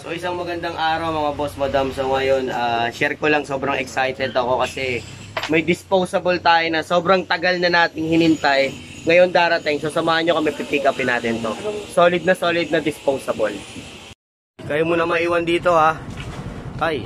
So isang magandang araw mga boss madam. So ngayon, share ko lang, sobrang excited ako kasi may disposable tayo na sobrang tagal na nating hinintay. Ngayon darating, so samahan nyo kami, pipick upin natin to. Solid na disposable. Kayo muna maiwan dito ha. Ay.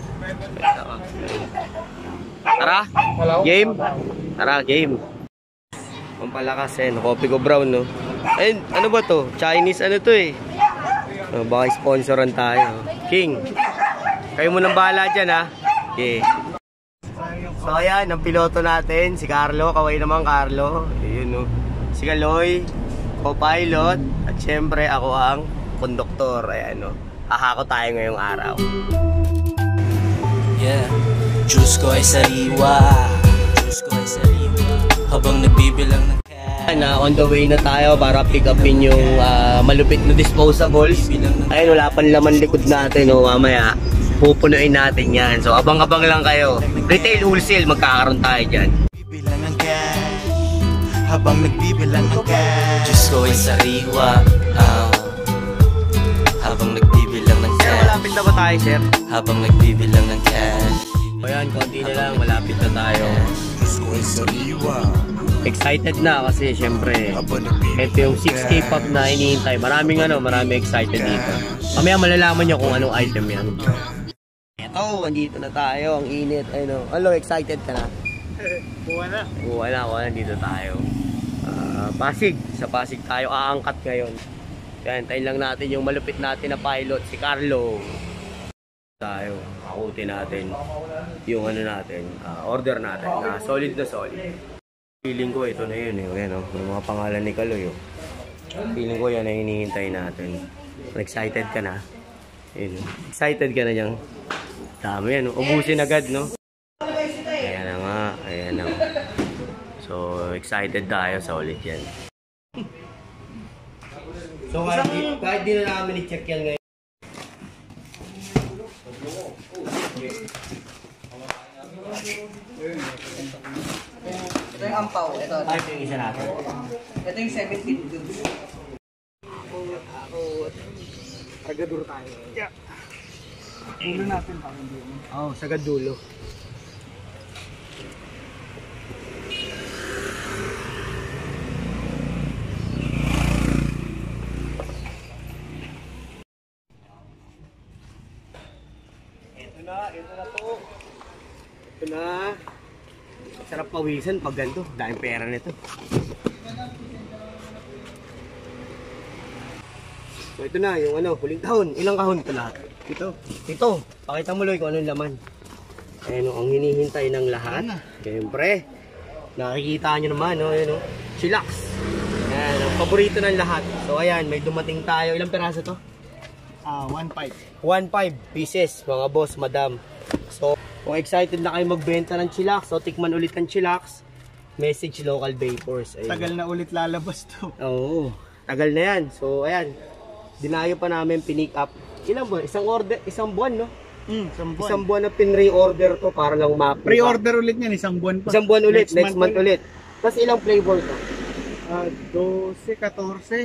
Tara, game. Tara, game. Pampalakas eh, coffee ko brown no. Ayun, ano ba to? Chinese ano to eh. Baka sponsoran tayo. King, kayo munang bahala dyan ha. Okay. So ayan, ang piloto natin, si Carlo. Kaway naman Carlo. Ayun no. Si Kaloy, co-pilot. At syempre ako ang konduktor. Ayan no. Ahako tayo ngayong araw. Yeah. Diyos ko ay sariwa. Diyos ko ay sariwa. Habang nagbibilang ng na on the way na tayo para pick upin yung malupit na disposables. Ayun, wala pang laman likod natin, no? Mamaya pupunuin natin yan. So abang-abang lang kayo. Retail, wholesale, magkakaroon tayo dyan. bibilang ng cash. Habang nagbibilang ng cash. Diyos ko ay sariwa. Habang nagbibilang ng cash. Malapit na ba tayo, sir? Habang nagbibilang ng cash. Ayan, konti na lang, malapit na tayo. Diyos ko ay sariwa. Excited na kasi syempre ito yung 6K pop na hinihintay. Maraming excited dito. Mamaya malalaman nyo kung anong item yan. Ito, andito na tayo. Ang init. Hello, excited ka na? Buwan na. Dito tayo. Pasig. Sa Pasig tayo aangkat ngayon. Kaya hintayin lang natin yung malupit natin na pilot, si Carlo. Tayo, akutin natin yung order natin na solid na solid. Feeling ko ito na yun eh. Ayan, may mga pangalan ni Kaloy. Feeling ko yan na hinihintay natin. Excited ka na? Ayun, excited ka na dyan? Dami yan. Ubusin agad, no? Ayan na nga. Ayan na. So, excited tayo sa ulit yan. So, kahit di na namin i-check yan ngayon. Ito yung ampaw. Ito yung isa natin. Ito yung 17 dudes. Tagadur tayo. Yeah. Dulo natin pa. Oo, sagad dulo. Ito na po. Ito na. Sarap pawisan pag ganito. Dahil pera nito. So ito na yung huling kahon. Ilang kahon ito lahat? Ito. Pakita mo Loy kung anong laman. Ayan ang hinihintay ng lahat. Siyempre. Nakikita nyo naman. Chillax. Ayan, ang paborito ng lahat. So ayan, may dumating tayo. Ilang peraso to? 1.5. 1.5 pieces mga boss, madam. So kung excited na kayo magbenta ng chillax, so tikman ulit ng chillax, message Local Vapors. Ayun. Tagal na ulit lalabas to. Oo, tagal na yan. So ayan, dinayo pa namin, pinick up. Ilang buwan? Isang buwan, no? Isang buwan na pin-reorder to para lang ma-pre. Pre-order ulit yan, isang buwan pa. Isang buwan ulit, next month ulit. Tapos ilang flavors to? 12, 14.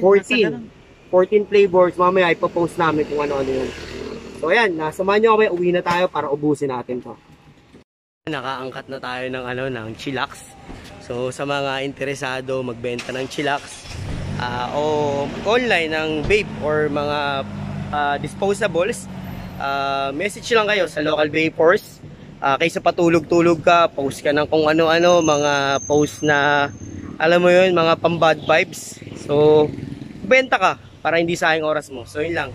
14 flavors. Mamaya ipopost namin kung ano-ano yun. So ayan, samahan nyo kami, uwi na tayo para ubusin natin to. Nakaangkat na tayo ng chillax. So sa mga interesado magbenta ng chillax o online ng vape or mga disposables, message lang kayo sa Local Vapors. Kaysa patulog-tulog ka, post ka ng kung ano-ano, mga post na alam mo yun, mga pang bad vibes. So benta ka para hindi sayang oras mo. So yun lang.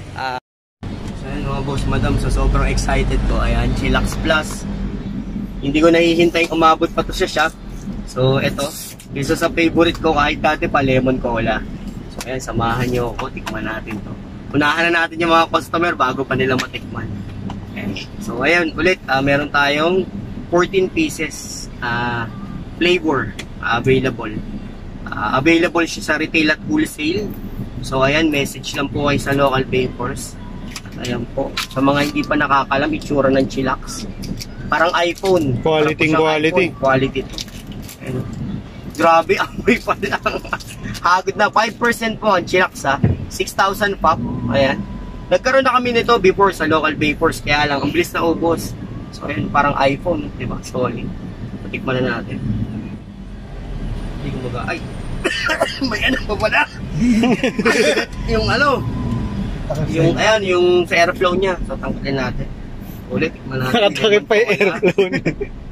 Mga boss madam, so sobrang excited ko. Ayan, Chillax Plus. Hindi ko nahihintay umabot pa to sa shop. So eto, isa sa favorite ko kahit dati pa, lemon cola. So ayan, samahan nyo ako, tikman natin to. Unahan na natin yung mga customer bago pa nila matikman. Okay. So ayan, ulit, meron tayong 14 pieces flavor available. Available siya sa retail at wholesale. So ayan, message lang po kayo sa Local Vapors. Ayan po. Sa mga hindi pa nakakalam, itsura ng chillax. Parang iPhone. Quality. Quality to. Ayan. Grabe, amoy pa lang. Hagod na. 5% po ang chillax ha. 6,000 pop. Ayan. Nagkaroon na kami nito before sa local vapors, kaya lang, ang bilis na ubos. So, ayun, parang iPhone, di ba? Solid. Patikman na natin. Hindi ko ay! May ano pa pala? Yung ano? Yung, ayan, yung sa airflow niya. So, tanggalin natin. Ulit, tikman natin. Nakatakip pa yung airflow niya.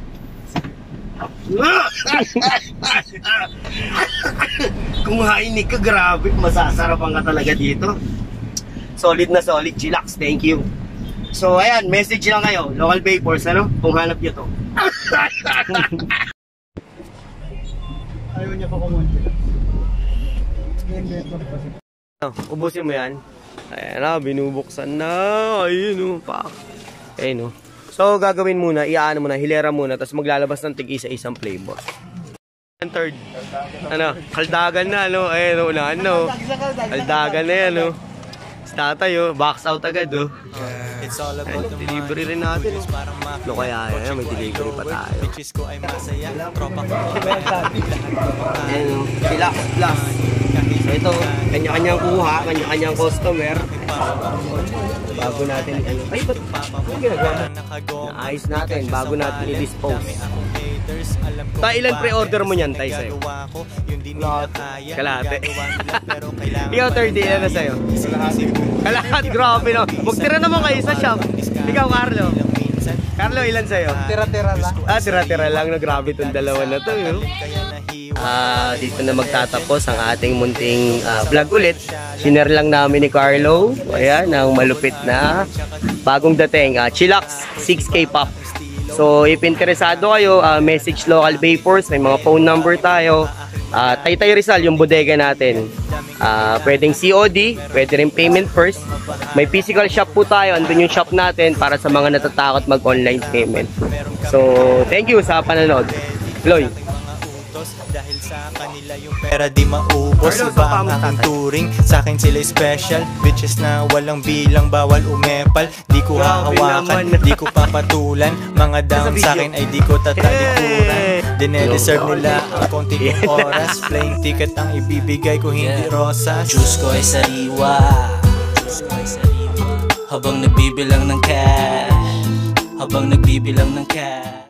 Kung hainig ka, grabe, masasarapan ka talaga dito. Solid na solid, chillax, thank you. So ayan, message lang kayo, local vapors, ano, kung hanap nyo to. Ayaw niya pa kumunti. Ubusin mo yan. Ayan na, binubuksan na. Ayun o, pak. Ayun o. So gagawin muna, iaano muna, hilera muna, tapos maglalabas ng tig-isa-isang flavor. Third, ano, kaldagan na, ano, ayun o, unahan na o. Kaldagan na yan o. Tatay oh, box out agad oh. Ayun, delivery rin natin oh. No kaya yan, may delivery pa tayo. Ayun oh, Chillax Plus. So ito, kanya-kanyang kuha, kanya-kanyang customer. Bago natin ano, ay ba't ginagawa mo? Naayos natin, bago natin i-dispose. Tay, ilan pre-order mo niyan, Tay, sa'yo? Kalahati. Ikaw, 30, ilan na sa'yo? Kalahati, grabe no. Magtira naman kayo sa shop. Ikaw, Carlo. Carlo, ilan sa'yo? Tira-tira lang. Ah, tira-tira lang na, grabe itong dalawa na to. Dito na magtatapos ang ating munting vlog ulit. Shiner lang namin ni Carlo. Ayan, ang malupit na bagong dating Chillax 6K Pop. So if interesado kayo, message local vapors, may mga phone number tayo. Taytay Rizal yung bodega natin. Pwedeng COD, pwede rin payment first. May physical shop po tayo, andun yung shop natin para sa mga natatakot mag-online payment. So thank you sa panonood. Loy. Dahil sa kanila yung pera di maubos. Iba ang aking turing, sa akin sila special. Bitches na walang bilang, bawal umepal. Di ko hahawakan, di ko papatulan. Mga down sa akin ay di ko tatalikuran. Dine-deserve nila ang konti kong oras. Playing ticket ang ibibigay ko, hindi rosas. Diyos ko ay sariwa, Diyos ko ay sariwa. Habang nagbibilang ng cash, habang nagbibilang ng cash.